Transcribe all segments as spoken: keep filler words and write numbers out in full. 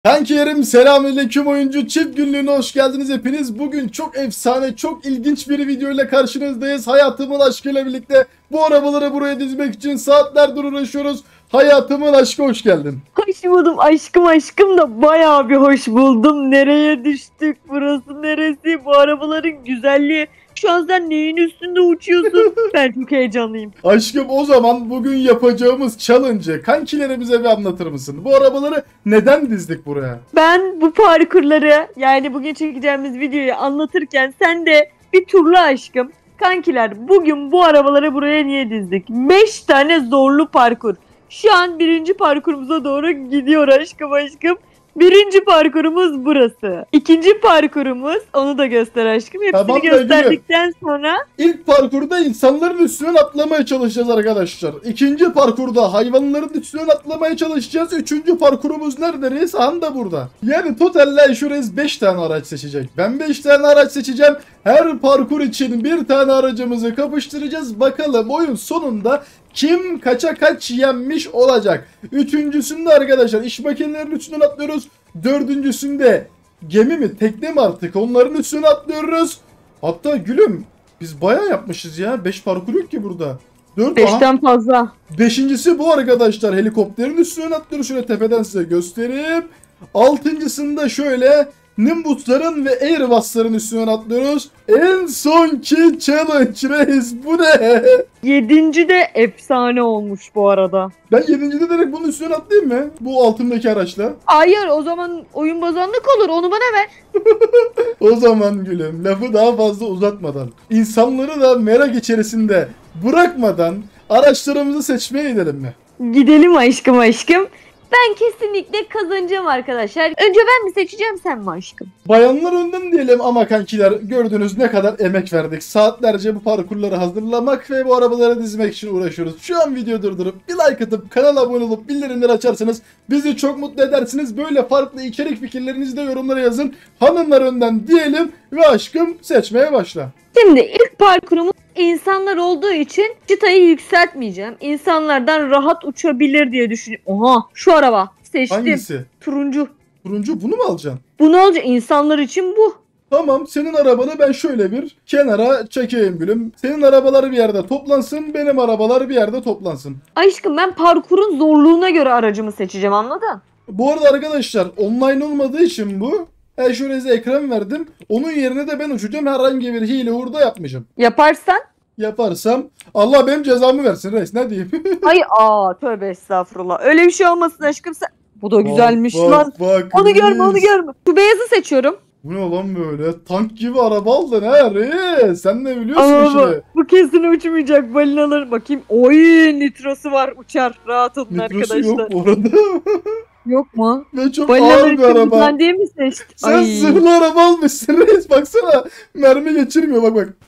Kankilerim selamünaleyküm, oyuncu çift günlüğüne hoş geldiniz hepiniz. Bugün çok efsane, çok ilginç bir video ile karşınızdayız. Hayatımın aşkıyla birlikte bu arabaları buraya dizmek için saatlerdir uğraşıyoruz. Hayatımın aşkı, hoş geldin. Hoş buldum aşkım aşkım da bayağı bir hoş buldum. Nereye düştük? Burası neresi? Bu arabaların güzelliği. Şu an sen neyin üstünde uçuyorsun? Ben çok heyecanlıyım. Aşkım, o zaman bugün yapacağımız challenge'ı kankilerimize bir anlatır mısın? Bu arabaları neden dizdik buraya? Ben bu parkurları, yani bugün çekeceğimiz videoyu anlatırken sen de bir turla aşkım. Kankiler, bugün bu arabaları buraya niye dizdik? beş tane zorlu parkur. Şu an birinci parkurumuza doğru gidiyor aşkım aşkım. Birinci parkurumuz burası. İkinci parkurumuz, onu da göster aşkım. Hepsini Tamam da gösterdikten sonra İlk parkurda insanların üstünden atlamaya çalışacağız arkadaşlar. İkinci parkurda hayvanların üstünden atlamaya çalışacağız. Üçüncü parkurumuz nerede reis? Han da burada. Yani totalle şu reis beş tane araç seçecek. Ben beş tane araç seçeceğim. Her parkur için bir tane aracımızı kapıştıracağız. Bakalım oyun sonunda kim kaça kaç yenmiş olacak. Üçüncüsünde arkadaşlar iş makinelerinin üstünden atlıyoruz. Dördüncüsünde gemi mi tekne mi artık, onların üstüne atlıyoruz. Hatta gülüm, biz bayağı yapmışız ya. beş parkur yok ki burada. dört beşten fazla. Beşincisi bu arkadaşlar. Helikopterin üstüne atlıyoruz. Şöyle tepeden size göstereyim. Altıncısında şöyle Nimbus'ların ve Airbus'ların üstüne atlıyoruz. En sonki challenge reis, bu ne? Yedinci de efsane olmuş bu arada. Ben yedincide direkt bunun üstüne atlayayım mı? Bu altındaki araçla. Hayır, o zaman oyun bozanlık olur, onu bana ver. O zaman gülüm, lafı daha fazla uzatmadan, insanları da merak içerisinde bırakmadan araçlarımızı seçmeye gidelim mi? Gidelim aşkım aşkım. Ben kesinlikle kazanacağım arkadaşlar. Önce ben mi seçeceğim, sen mi aşkım? Bayanlar önden diyelim ama kankiler, gördünüz ne kadar emek verdik. Saatlerce bu parkurları hazırlamak ve bu arabaları dizmek için uğraşıyoruz. Şu an video durdurup bir like atıp kanala abone olup bildirimleri açarsanız bizi çok mutlu edersiniz. Böyle farklı içerik fikirlerinizi de yorumlara yazın. Hanımlar önden diyelim ve aşkım seçmeye başla. Şimdi ilk parkurumuz insanlar olduğu için çıtayı yükseltmeyeceğim. İnsanlardan rahat uçabilir diye düşünüyorum. Oha, şu araba seçtim. Hangisi? Turuncu. Turuncu, bunu mu alacaksın? Bu ne olacak? İnsanlar için bu. Tamam, senin arabanı ben şöyle bir kenara çekeyim gülüm. Senin arabalar bir yerde toplansın, benim arabalar bir yerde toplansın. Aşkım, ben parkurun zorluğuna göre aracımı seçeceğim, anladın? Bu arada arkadaşlar, online olmadığı için bu. Ben şöyle size ekran verdim. Onun yerine de ben uçacağım. Herhangi bir hile hurda yapmayacağım. Yaparsan? Yaparsam Allah benim cezamı versin reis, ne diyeyim? Ay aa, tövbe estağfurullah. Öyle bir şey olmasın aşkım sen. Bu da güzelmiş bak, lan. Bak, Onu reis. görme, onu görme. Şu beyazı seçiyorum. Bu ne lan böyle? Tank gibi araba aldın ha reis. Sen ne biliyorsun Ama bu, işini? bu kesin uçmayacak, balinaları bakayım. Oy, nitrosu var, uçar. Rahat olun Nitrosu arkadaşlar. yok bu arada. Yok mu? Ve çok Balinaları ağır bir araba. kırmızıdan diye mi seçtin? Sen Ay. zırhlı araba almışsın reis, baksana. Mermi geçirmiyor, bak bak.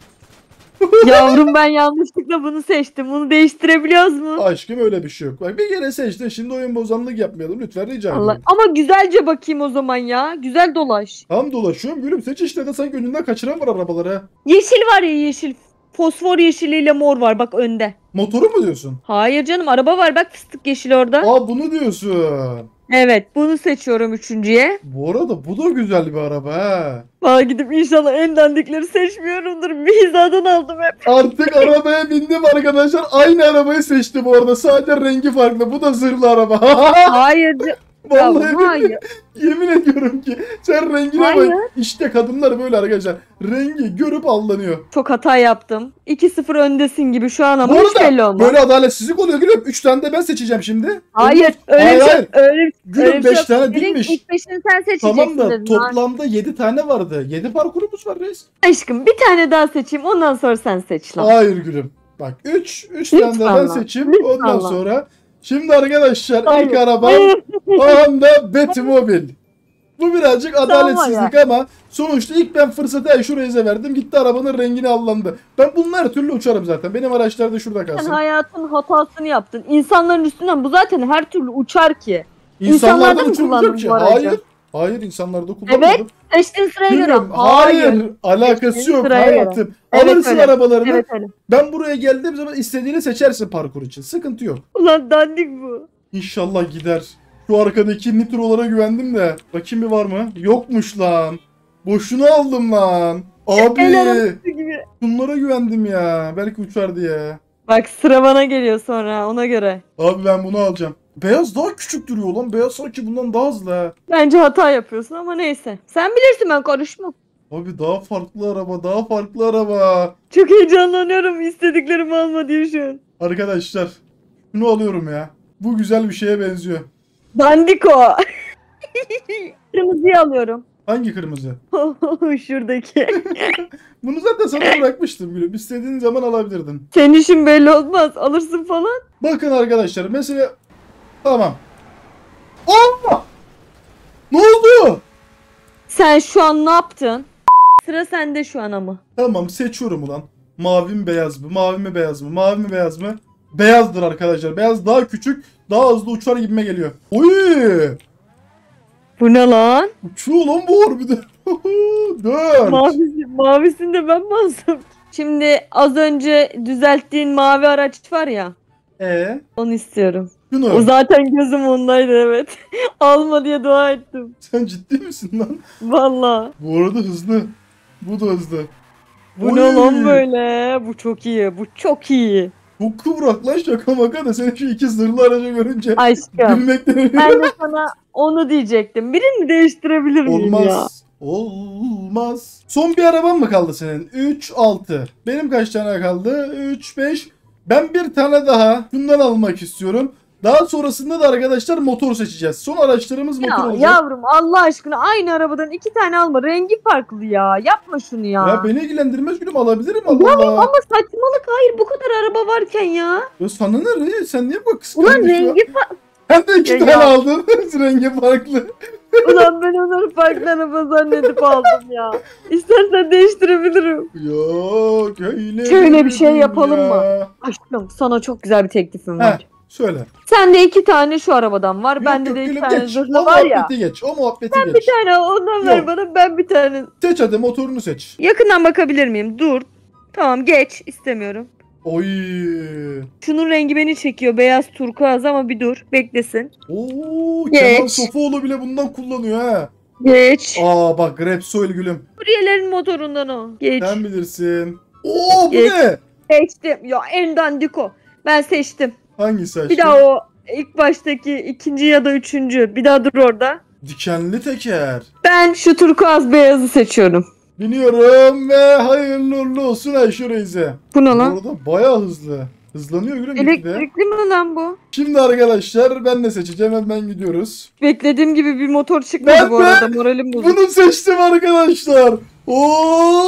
Yavrum, ben yanlışlıkla bunu seçtim. Bunu değiştirebiliyoruz mu? Aşkım, öyle bir şey yok. Bak, bir kere seçtin, şimdi oyun bozanlık yapmayalım lütfen, rica ederim. Allah. Ama güzelce bakayım o zaman ya. Güzel dolaş. Tam dolaşıyorum gülüm, seç işte de sanki önünden kaçıran var arabaları ha. Yeşil var ya, yeşil. Fosfor yeşiliyle mor var bak önde. Motoru mu diyorsun? Hayır canım, araba var bak, fıstık yeşili orada. Aa, bunu diyorsun. Evet, bunu seçiyorum üçüncüye. Bu arada bu da güzel bir araba ha. Valla gidip inşallah en dandikleri seçmiyorumdur. Bir hizadan aldım hep. Artık arabaya bindim arkadaşlar. Aynı arabayı seçti bu arada. Sadece rengi farklı. Bu da zırhlı araba. Hayır. Vallahi Ya, hayır. yemin ediyorum ki sen rengine Hayır. bak. İşte kadınlar böyle arkadaşlar. Rengi görüp aldanıyor. Çok hata yaptım. iki sıfır öndesin gibi şu an ama Bu hiç belli arada olmaz. böyle adaletsizlik oluyor gülüm. üç tane de ben seçeceğim şimdi. Hayır. Öyle Hayır, bir şey. hayır. Öyle, Gülüm öyle bir beş şey tane yok. değilmiş. İlk beşini sen seçeceksin. Tamam da dedim. toplamda yedi tane vardı. yedi parkurumuz var reis. Aşkım, bir tane daha seçeyim, ondan sonra sen seç lan. Hayır gülüm. Bak üç üç tane de Lütfen ben lan, seçeyim. lütfen Ondan lan. sonra şimdi arkadaşlar Hayır. ilk arabam o anda Batmobile. Bu birazcık adaletsizlik ama sonuçta ilk ben fırsatı şuraya verdim. Gitti arabanın rengini allandı. Ben bununla her türlü uçarım zaten. Benim araçlar da şurada Sen kalsın. hayatın hatasını yaptın. İnsanların üstünden bu zaten her türlü uçar ki. İnsanlardan İnsanlardan mı uçurmayacak kullandın ki. bu aracı? Hayır. Hayır, insanlarda kullanmadım. Evet. Seçtiğin sıraya göre. Gülüm, hayır. Alakası Seçtiğin yok sıraya hayatım. Evet, Alırsın öyle. arabalarını. Evet öyle. Ben buraya geldiğim zaman istediğini seçersin parkur için. Sıkıntı yok. Ulan dandik bu. İnşallah gider. Şu arkadaki nitrolara güvendim de. Bakayım bir var mı? Yokmuş lan. Boşuna aldım lan. Abi. El arabası gibi. Bunlara güvendim ya. Belki uçar diye. Bak sıra bana geliyor sonra ona göre. Abi ben bunu alacağım. Beyaz daha küçük duruyor lan. Beyaz sanki bundan daha hızlı ha. Bence hata yapıyorsun ama neyse. Sen bilirsin, ben karışmam. Abi daha farklı araba. Daha farklı araba. Çok heyecanlanıyorum istediklerimi alma diye şu an. Arkadaşlar. Şunu alıyorum ya. Bu güzel bir şeye benziyor. Bandiko. Kırmızıyı alıyorum. Hangi kırmızı? Şuradaki. Bunu zaten sana bırakmıştım gülüm. İstediğin zaman alabilirdin. Senin işin belli olmaz. Alırsın falan. Bakın arkadaşlar mesela... Tamam. Allah! Ne oldu? Sen şu an ne yaptın? Sıra sende şu an ama. Tamam seçiyorum ulan. Mavi mi beyaz mı? Mavi mi beyaz mı? Mavi mi beyaz mı? Beyazdır arkadaşlar. Beyaz daha küçük. Daha hızlı uçar gibime geliyor. Oy! Bu ne lan? Uçuyor lan bu harbiden. Dört. Mavisi, mavisini de ben mi alsam? Şimdi az önce düzelttiğin mavi araç var ya. Ee? Onu istiyorum. Şunu. O zaten gözüm ondaydı, evet. Alma diye dua ettim. Sen ciddi misin lan? Vallahi. Bu arada hızlı. Bu da hızlı. Bu ne Oy! lan böyle? Bu çok iyi. Bu çok iyi. Çok kıvrak lan şaka maka da seni şu iki zırhlı aracı görünce Aşkım. gülmekten Ben ölüyorum. de sana onu diyecektim. Birini değiştirebilir miyim ya? Olmaz. Olmaz. Son bir araban mı kaldı senin? üç, altı. Benim kaç tane kaldı? üç, beş. Ben bir tane daha bundan almak istiyorum. Daha sonrasında da arkadaşlar motor seçeceğiz. Son araçlarımız motor Ya olacak. yavrum Allah aşkına aynı arabadan iki tane alma. Rengi farklı ya. Yapma şunu ya. Ya beni ilgilendirmez gülüm, alabilirim Allah Ya Allah. ama saçmalık, hayır, bu kadar araba varken ya. Ya sana ne re? Sen niye bak kıskandın Ulan şu an? rengi farklı. Sen de iki Ya tane ya. aldın. Rengi farklı. Ulan ben onları farklı araba zannedip aldım ya. İstersen değiştirebilirim. Yok öyle. Şöyle bir şey değil yapalım ya. mı? Aşkım sana çok güzel bir teklifim var. Heh, söyle. Sende iki tane şu arabadan var. Yok, Bende yok, de iki gülüm, tane geç. zırhlı O var ya. muhabbeti geç. O muhabbeti Bir geç. tane ondan ver Yok. bana, ben bir tane. Seç hadi, motorunu seç. Yakından bakabilir miyim? Dur. Tamam, geç, istemiyorum. Oy. Şunun rengi beni çekiyor. Beyaz turkuaz ama bir dur. Beklesin. Oo, Geç. Kemal Sofuoğlu bile bundan kullanıyor ha. Geç. Aa bak, Repsol gülüm. Kuryelerin motorundan o. Geç. Sen bilirsin. Oo bu Geç. ne? Seçtim. Ya en dandiko. Ben seçtim. Hangisi aşkım? Bir daha o ilk baştaki ikinci ya da üçüncü. Bir daha dur orada. Dikenli teker. Ben şu turkuaz beyazı seçiyorum. Biniyorum ve hayırlı uğurlu olsun Ayşe Reis'e. Bu ne Bu lan? arada bayağı hızlı. Hızlanıyor gülüm gitgide. Elektrikli mi lan bu? Şimdi arkadaşlar ben de seçeceğim, hemen gidiyoruz. Beklediğim gibi bir motor çıkmadı Ben bu de- arada. Moralim bozuk. Bunu seçtim arkadaşlar. Oo!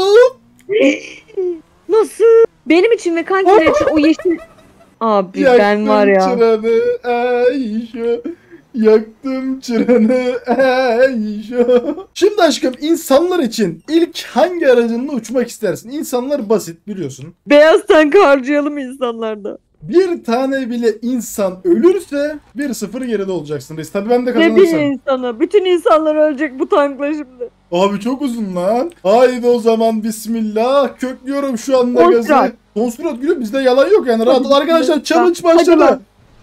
Nasıl? Benim için ve kankiler için o yeşil... Abi ben var ya. Yaktım çıranı Ayşe. Yaktım çıranı Ayşe. Şimdi aşkım, insanlar için ilk hangi aracınla uçmak istersin? İnsanlar basit biliyorsun. Beyaz tank harcayalım insanlarda. Bir tane bile insan ölürse bir sıfır geride olacaksın reis. Tabii ben de Ne bir kazanırsam. insanı. Bütün insanlar ölecek bu tankla şimdi. Abi çok uzun lan. Haydi o zaman bismillah. Köklüyorum şu anda On gazı. sürat. Son sürat gülüm, bizde yalan yok yani. Rahat ol Hadi arkadaşlar, bismillah. challenge Hadi başladı. lan.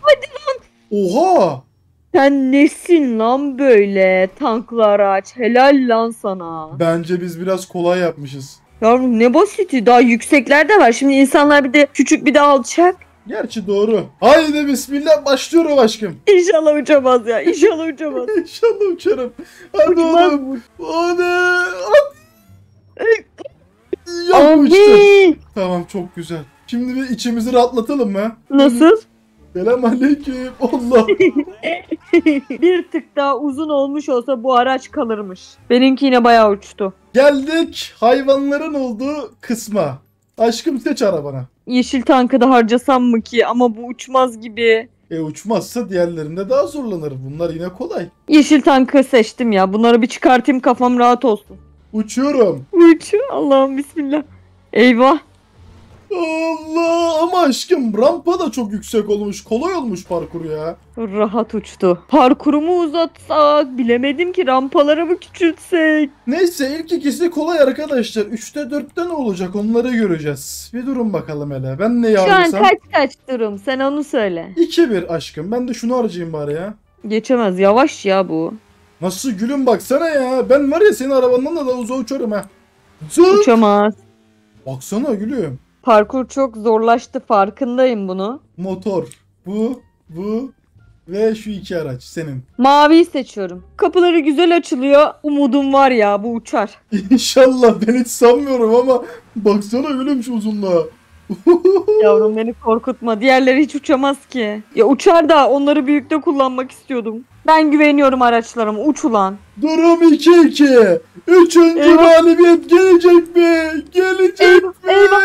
Oha. Sen nesin lan böyle tanklı araç? Helal lan sana. Bence biz biraz kolay yapmışız. Yavrum ne basiti, daha yüksekler de var. Şimdi insanlar bir de küçük bir de alçak. Gerçi doğru. Haydi bismillah, başlıyorum aşkım. İnşallah uçamaz ya. İnşallah uçamaz. İnşallah uçarım. Hadi Uçmaz oğlum. bu. Hadi. Hadi. Ya uçtu. Abi. Tamam, çok güzel. Şimdi bir içimizi rahatlatalım mı? Nasıl? Selamünaleyküm. Allah. Bir tık daha uzun olmuş olsa bu araç kalırmış. Benimki yine bayağı uçtu. Geldik hayvanların olduğu kısma. Aşkım seç arabana. Yeşil tankı da harcasam mı ki, ama bu uçmaz gibi. E uçmazsa diğerlerinde daha zorlanır. Bunlar yine kolay. Yeşil tankı seçtim ya. Bunları bir çıkartayım, kafam rahat olsun. Uçuyorum. Uç. Allah'ım bismillah. Eyvah. Allah, ama aşkım rampa da çok yüksek olmuş. Kolay olmuş parkur ya. Rahat uçtu. Parkurumu uzatsak, bilemedim ki, rampaları mı küçültsek? Neyse, ilk ikisi kolay arkadaşlar. Üçte dörtte ne olacak onları göreceğiz. Bir durun bakalım hele. Ben neyi Şu an harcasam? kaç kaç durum? Sen onu söyle. iki bir aşkım. Ben de şunu harcayayım bari ya. Geçemez. Yavaş ya bu. Nasıl gülüm baksana ya. Ben var ya senin arabandan da, da uzağa uçarım ha. Zık. Uçamaz. Baksana gülüm. Parkur çok zorlaştı. Farkındayım bunu. Motor. Bu, bu ve şu iki araç senin. Maviyi seçiyorum. Kapıları güzel açılıyor. Umudum var ya, bu uçar. İnşallah, ben hiç sanmıyorum ama baksana gülüm şu uzunluğa. Yavrum beni korkutma. Diğerleri hiç uçamaz ki. Ya uçar da onları büyükte kullanmak istiyordum. Ben güveniyorum araçlarıma. Uç ulan. Durum iki iki. Üçüncü Eyvah. galibiyet gelecek mi? Gelecek Eyvah, mi? eyvah.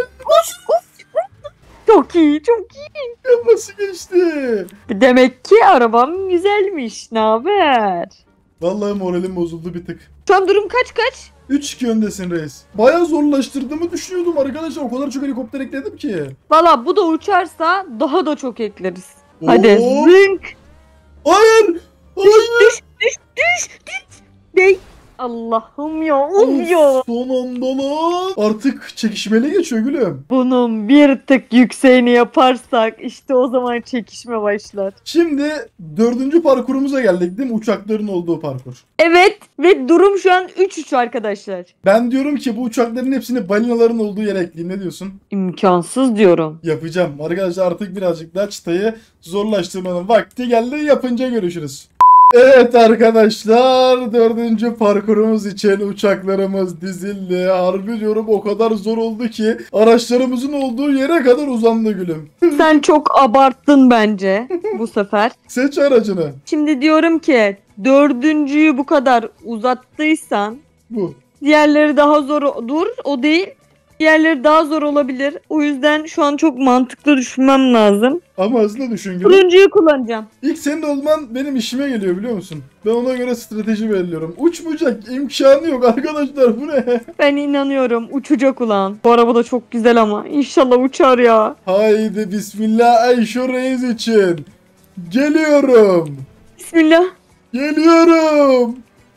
Çok iyi, çok iyi. Ya nasıl geçti? Demek ki arabam güzelmiş. Ne haber? Vallahi moralim bozuldu bir tık. Şu an durum kaç kaç? üç iki öndesin reis. Bayağı zorlaştırdığımı düşünüyordum arkadaşlar. O kadar çok helikopter ekledim ki. Valla bu da uçarsa daha da çok ekleriz. Hadi Oo. zınk. Hayır! Hayır! Düş düş düş düş. Dey. Allah'ım ya. Of ya. Son anda lan. Artık çekişmeli geçiyor gülüm. Bunun bir tık yükseğini yaparsak işte o zaman çekişme başlar. Şimdi dördüncü parkurumuza geldik değil mi? Uçakların olduğu parkur. Evet ve durum şu an üç üç arkadaşlar. Ben diyorum ki bu uçakların hepsini balinaların olduğu yere ekleyeyim. Ne diyorsun? İmkansız diyorum. Yapacağım. Arkadaşlar artık birazcık daha çıtayı zorlaştırmanın vakti geldi. Yapınca görüşürüz. Evet arkadaşlar, dördüncü parkurumuz için uçaklarımız dizildi. Harbi diyorum, o kadar zor oldu ki araçlarımızın olduğu yere kadar uzandı gülüm. Sen çok abarttın bence bu sefer. Seç aracını. Şimdi diyorum ki dördüncüyü bu kadar uzattıysan Bu. diğerleri daha zor. Dur, o değil. Diğerleri daha zor olabilir. O yüzden şu an çok mantıklı düşünmem lazım. Ama hızlı düşün gülüm. Turuncuyu kullanacağım. İlk senin olman benim işime geliyor biliyor musun? Ben ona göre strateji belirliyorum. Uçmayacak imkanı yok arkadaşlar, bu ne? Ben inanıyorum. Uçacak ulan. Bu araba da çok güzel ama. İnşallah uçar ya. Haydi bismillah Ayşe Reis için. Geliyorum. Bismillah. Geliyorum.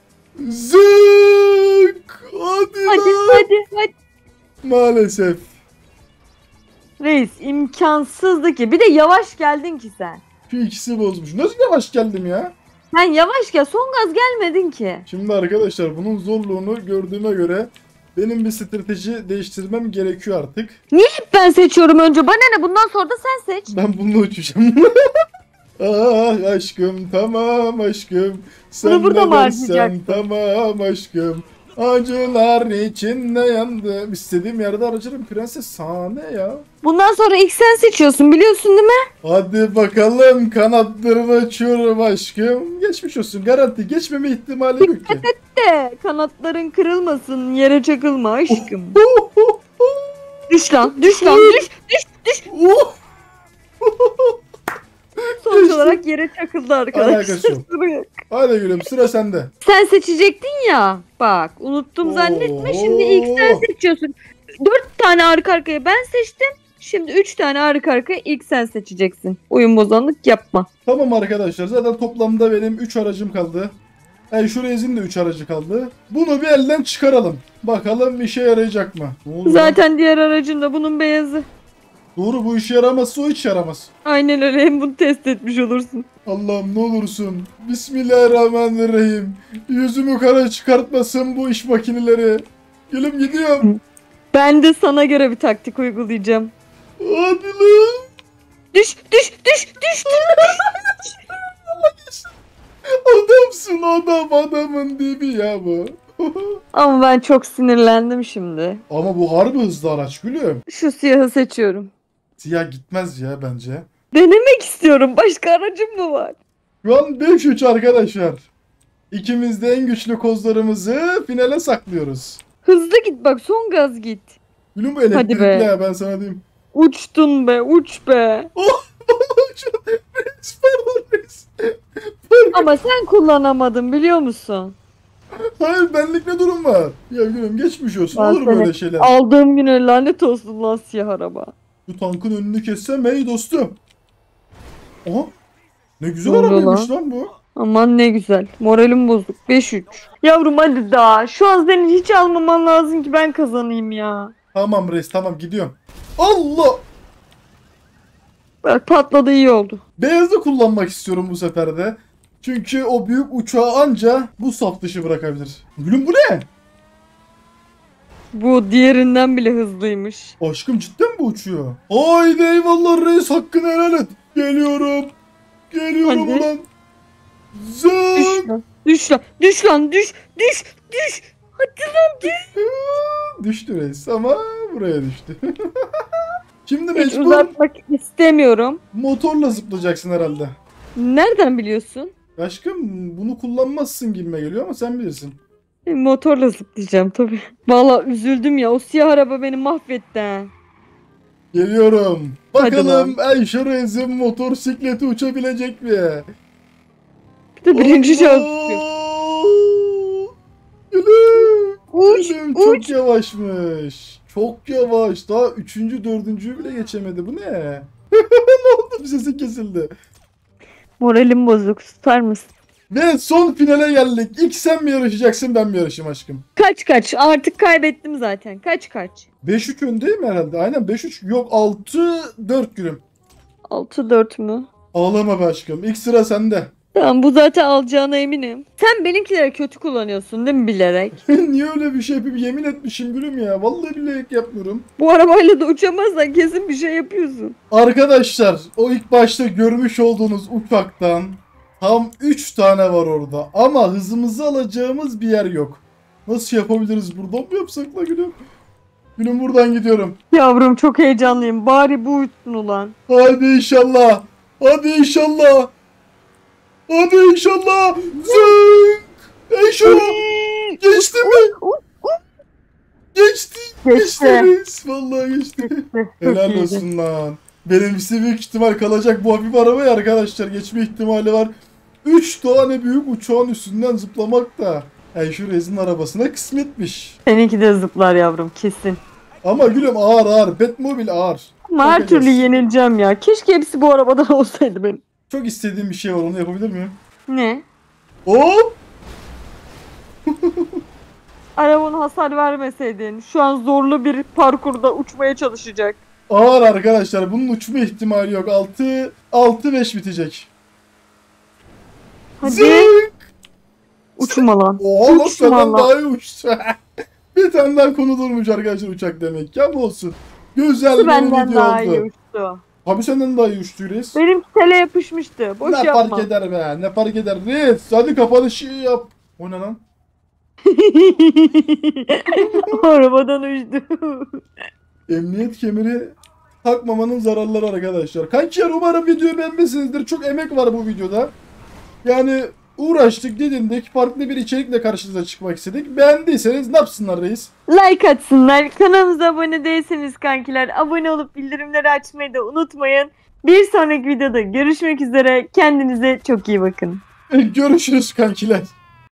Zık. Hadi, Hadi lan. hadi hadi. Maalesef. Reis imkansızdı ki. Bir de yavaş geldin ki sen. Şu ikisi bozmuş. Nasıl yavaş geldim ya? Sen yavaş gel. Son gaz gelmedin ki. Şimdi arkadaşlar bunun zorluğunu gördüğüme göre benim bir strateji değiştirmem gerekiyor artık. Hep ben seçiyorum önce. Bana ne? Bundan sonra da sen seç. Ben bununla uçacağım. Ah aşkım tamam aşkım. Sen Bunu burada ne mı dersen harcayacaksın? tamam aşkım. Acılar içinde yandım. İstediğim yerde harcarım prenses, sana ne ya? Bundan sonra ilk sen seçiyorsun, biliyorsun değil mi? Hadi bakalım, kanatlarını açıyorum aşkım. Geçmiş olsun, garanti geçmeme ihtimali yok ki. De kanatların kırılmasın, yere çakılma aşkım. Düş lan, düş lan, düş, düş, düş. Oh! Sonuç olarak yere çakıldı arkadaşlar. Alakası yok. Hadi gülüm, sıra sende. Sen seçecektin ya. Bak unuttum zannetme. Şimdi ilk sen seçiyorsun. Dört tane arka arkaya ben seçtim. Şimdi üç tane arka arkaya ilk sen seçeceksin. Oyun bozanlık yapma. Tamam arkadaşlar, zaten toplamda benim üç aracım kaldı. Yani şu Reis'in de üç aracı kaldı. Bunu bir elden çıkaralım. Bakalım işe yarayacak mı? Ne oluyor? Zaten diğer aracın da bunun beyazı. Doğru, bu işe yaramazsa o hiç yaramaz. Aynen öyle, hem bunu test etmiş olursun. Allah'ım ne olursun. Bismillahirrahmanirrahim. Yüzümü kara çıkartmasın bu iş makineleri. Gülüm gidiyorum. Ben de sana göre bir taktik uygulayacağım. Hadi lan. Düş düş düş düş. Adamsın adam, adamın dibi ya bu. Ama ben çok sinirlendim şimdi. Ama bu harbi hızlı araç gülüm. Şu siyahı seçiyorum. Siyah gitmez ya bence. Denemek istiyorum. Başka aracım mı var? Şu an beş üç arkadaşlar. İkimiz de en güçlü kozlarımızı finale saklıyoruz. Hızlı git bak, son gaz git. Gülüm bu Hadi elektrikli be. ya, ben sana diyeyim. Uçtun be, uç be. Oh! Reis, pardon reis. Ama sen kullanamadın, biliyor musun? Hayır, benlik ne durum var? Ya gülüm geçmiş olsun, Ben olur mu seni öyle şeyler? Aldığım güne lanet olsun lan siyah araba. Bu tankın önünü kessem hey dostum. Aha. Ne güzel Ne oluyor arabaymış lan bu. Aman ne güzel. Moralim bozuk. beş üç. Yavrum hadi daha. Şu an senin hiç almaman lazım ki ben kazanayım ya. Tamam reis, tamam gidiyorum. Allah! Bak patladı, iyi oldu. Beyazı kullanmak istiyorum bu sefer de. Çünkü o büyük uçağı anca bu saf dışı bırakabilir. Gülüm bu ne? Bu diğerinden bile hızlıymış. Aşkım cidden mi bu uçuyor? Haydi eyvallah reis, hakkını helal et. Geliyorum. Geliyorum Hadi. ulan. Düş Zın. lan. Düş lan. Düş lan. Düş. Düş. Düş. Hadi lan düş. Düştü reis ama buraya düştü. Şimdi Hiç mecbur uzatmak istemiyorum. motorla zıplayacaksın herhalde. Nereden biliyorsun? Aşkım bunu kullanmazsın gibime geliyor ama sen bilirsin. E, Motorla zıplayacağım tabii. Vallahi üzüldüm ya. O siyah araba beni mahvetti ha. Geliyorum. Hadi Bakalım Ayşe Reis'in motosikleti uçabilecek mi? Bir de birinci şans. Gülüm. Uç. Gülüm Uç. çok yavaşmış. Çok yavaş. Daha üçüncü, dördüncüyü bile geçemedi. Bu ne? Ne oldu? Bir sesi kesildi. Moralim bozuk. Tutar mısın? Ve son finale geldik. İlk sen mi yarışacaksın, ben mi yarışayım aşkım? Kaç kaç. Artık kaybettim zaten. Kaç kaç. beş üç öndeyim herhalde. Aynen beş üç. Yok altı dört gülüm. altı dört mü? Ağlama be aşkım. İlk sıra sende. Tamam, bu zaten alacağına eminim. Sen benimkileri kötü kullanıyorsun değil mi bilerek? Niye öyle bir şey yapayım? Yemin etmişim gülüm ya. Vallahi billahi yapmıyorum. Bu arabayla da uçamazsan kesin bir şey yapıyorsun. Arkadaşlar o ilk başta görmüş olduğunuz uçaktan tam üç tane var orada. Ama hızımızı alacağımız bir yer yok. Nasıl yapabiliriz? Buradan mı yapsak la gülüm? Gülüm buradan gidiyorum. Yavrum çok heyecanlıyım. Bari bu uçsun ulan. Hadi inşallah. Hadi inşallah. Hadi inşallah. Zınk. Eşo. Geçti mi? Geçti. Geçti. Geçtiniz. Vallahi geçti. Helal iyiydi. olsun lan. Benimkisi büyük ihtimal kalacak bu hafif arabaya arkadaşlar. Geçme ihtimali var. üç tane büyük uçağın üstünden zıplamak da. Yani şu Rez'in arabasına kısmetmiş. Seninki de zıplar yavrum kesin. Ama gülüm ağır ağır. Batmobile ağır. Ama her Bakacağız. türlü yenileceğim ya. Keşke hepsi bu arabadan olsaydı benim. Çok istediğim bir şey var, onu yapabilir miyim? Ne? Hop! Arabanın hasar vermeseydin şu an zorlu bir parkurda uçmaya çalışacak. Ağır arkadaşlar. Bunun uçma ihtimali yok. altı altı beş bitecek. Hadi. Zınk! Uçma lan. Oha lan Uçma senden lan. daha iyi uçtu. Bir tane daha konulurmuş arkadaşlar uçak demek ya, bu olsun. Güzel bir Benden video daha iyi oldu. uçtu. Abi senden daha iyi uçtu Reis. Benimki tele yapışmıştı. Boş Ne yapma. fark eder be, ne fark eder Reis. Hadi kapanışı yap. O ne lan? Arabadan uçtu. Emniyet kemeri takmamanın zararları arkadaşlar. Kankiler umarım videoyu beğenmişsinizdir. Çok emek var bu videoda. Yani uğraştık, didindik. Farklı bir içerikle karşınıza çıkmak istedik. Beğendiyseniz ne yapsınlar Reis? Like atsınlar. Kanalımıza abone değilseniz kankiler abone olup bildirimleri açmayı da unutmayın. Bir sonraki videoda görüşmek üzere. Kendinize çok iyi bakın. Görüşürüz kankiler.